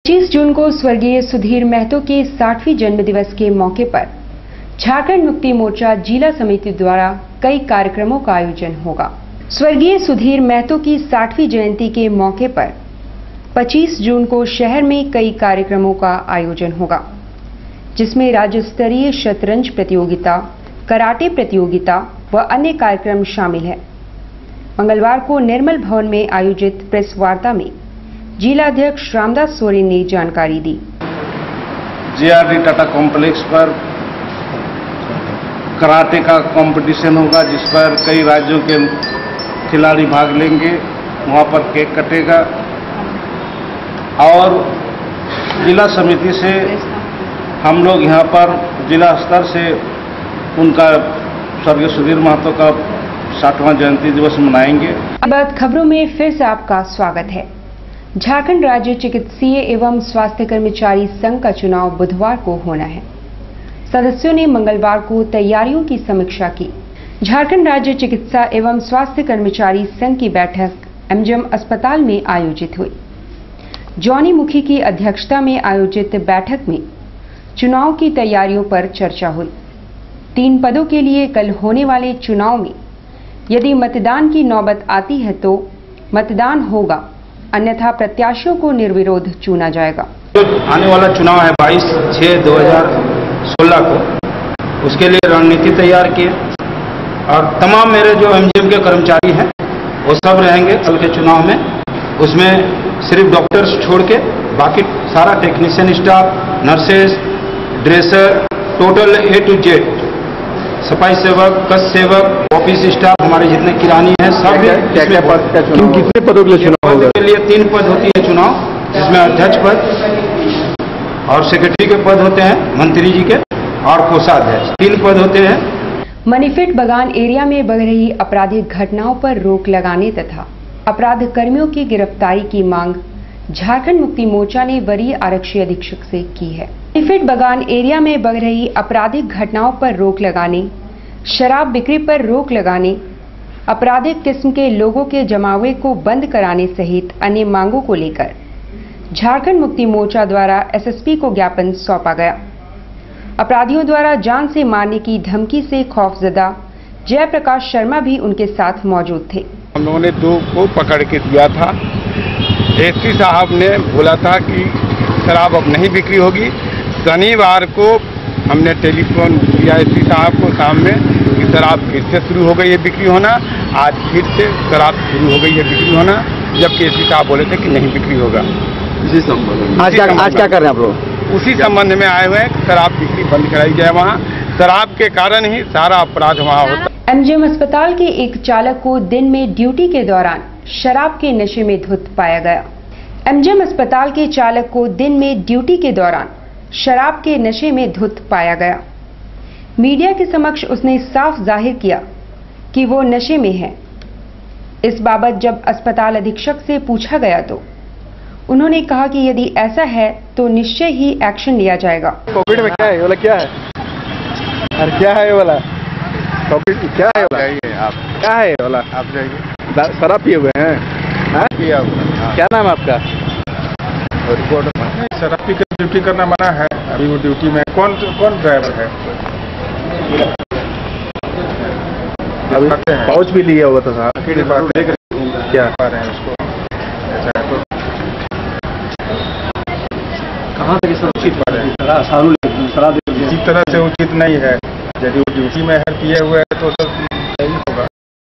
25 जून को स्वर्गीय सुधीर महतो के 60वीं जन्मदिवस के मौके पर झारखंड मुक्ति मोर्चा जिला समिति द्वारा कई कार्यक्रमों का आयोजन होगा। स्वर्गीय सुधीर महतो की 60वीं जयंती के मौके पर 25 जून को शहर में कई कार्यक्रमों का आयोजन होगा, जिसमें राज्य स्तरीय शतरंज प्रतियोगिता, कराटे प्रतियोगिता व अन्य कार्यक्रम शामिल है। मंगलवार को निर्मल भवन में आयोजित प्रेस वार्ता में जिला अध्यक्ष रामदास सोरेन ने जानकारी दी। JRD टाटा कॉम्प्लेक्स पर कराटे का कंपटीशन होगा, जिस पर कई राज्यों के खिलाड़ी भाग लेंगे। वहां पर केक कटेगा और जिला समिति से हम लोग यहां पर जिला स्तर से उनका स्वर्गीय सुधीर महतो का 60वां जयंती दिवस मनाएंगे। अब खबरों में फिर से आपका स्वागत है। झारखंड राज्य चिकित्सीय एवं स्वास्थ्य कर्मचारी संघ का चुनाव बुधवार को होना है। सदस्यों ने मंगलवार को तैयारियों की समीक्षा की। झारखंड राज्य चिकित्सा एवं स्वास्थ्य कर्मचारी संघ की बैठक MGM अस्पताल में आयोजित हुई। जॉनी मुखी की अध्यक्षता में आयोजित बैठक में चुनाव की तैयारियों पर चर्चा हुई। 3 पदों के लिए कल होने वाले चुनाव में यदि मतदान की नौबत आती है तो मतदान होगा, अन्यथा प्रत्याशियों को निर्विरोध चुना जाएगा। आने वाला चुनाव है 22/6/2016 को, उसके लिए रणनीति तैयार किए और तमाम मेरे जो MGM के कर्मचारी हैं वो सब रहेंगे कल के चुनाव में। उसमें सिर्फ डॉक्टर्स छोड़ के बाकी सारा technician staff, nurses, dresser, total A to Z, सफाई सेवक, कस सेवक, ऑफिस स्टाफ, हमारे जितने किरानी हैं सब। क्या पद का चुनाव? कितने पदों के लिए चुनाव होगा? के लिए 3 पद होती है चुनाव, जिसमें अध्यक्ष पद और सेक्रेटरी के पद होते हैं, मंत्री जी के, और कोषाध्यक्ष 3 पद होते हैं। मनीफेट बगान एरिया में बढ़ रही आपराधिक घटनाओं पर रोक लगाने तथा अपराध कर्मियों की गिरफ्तारी की मांग झारखंड मुक्ति मोर्चा ने वरीय आरक्षी अधीक्षक से की है। मनीफेट बगान एरिया में बढ़ रही आपराधिक घटनाओं पर रोक लगाने, शराब बिक्री पर रोक लगाने, आपराधिक किस्म के लोगों के जमावड़े को बंद कराने सहित अन्य मांगों को लेकर झारखंड मुक्ति मोर्चा द्वारा SSP को ज्ञापन सौंपा गया। अपराधियों द्वारा जान से मारने की धमकी से खौफजदा जयप्रकाश शर्मा भी उनके साथ मौजूद थे। हम लोगों ने 2 को पकड़ के दिया था। SP साहब ने बोला था कि शराब अब नहीं बिक्री होगी। शनिवार को हमने टेलीफोन किया SP साहब को सामने कि शराब फिर से शुरू हो गई है बिक्री होना। आज फिर से शराब शुरू हो गई है बिक्री होना, जबकि SP साहब बोले थे कि नहीं बिक्री होगा। इसी संबंध में आज क्या कर रहे हैं आप लोग? उसी संबंध में आए हुए हैं। शराब बिक्री बंद कराई जाए। वहाँ शराब के कारण ही सारा अपराध वहाँ होता। MGM अस्पताल के एक चालक को दिन में ड्यूटी के दौरान शराब के नशे में धुत पाया गया। MGM अस्पताल के चालक को दिन में ड्यूटी के दौरान शराब के नशे में धुत पाया गया। मीडिया के समक्ष उसने साफ जाहिर किया कि वो नशे में है। इस बाबत जब अस्पताल अधीक्षक से पूछा गया तो उन्होंने कहा कि यदि ऐसा है तो निश्चय ही एक्शन लिया जाएगा। कोविड में क्या है ये वाला? क्या है? अरे क्या है ये वाला? कोविड क्या है वाला? आप क्या है ये वाला? आप जाइए। शराब पिए हुए हैं? पिया हुआ। क्या नाम है आपका? रिपोर्ट शराब पी कर ड्यूटी करना मना है। अभी वो ड्यूटी में कौन ड्राइवर है? अभी पाउच भी लिया हुआ था साहब। क्या पा रहे हैं उसको? ऐसा है तो कहाँ तक इसका उचित पा रहे हैं? इसी तरह से उचित नहीं है। यदि वो ड्यूटी में है पिए हुए है तो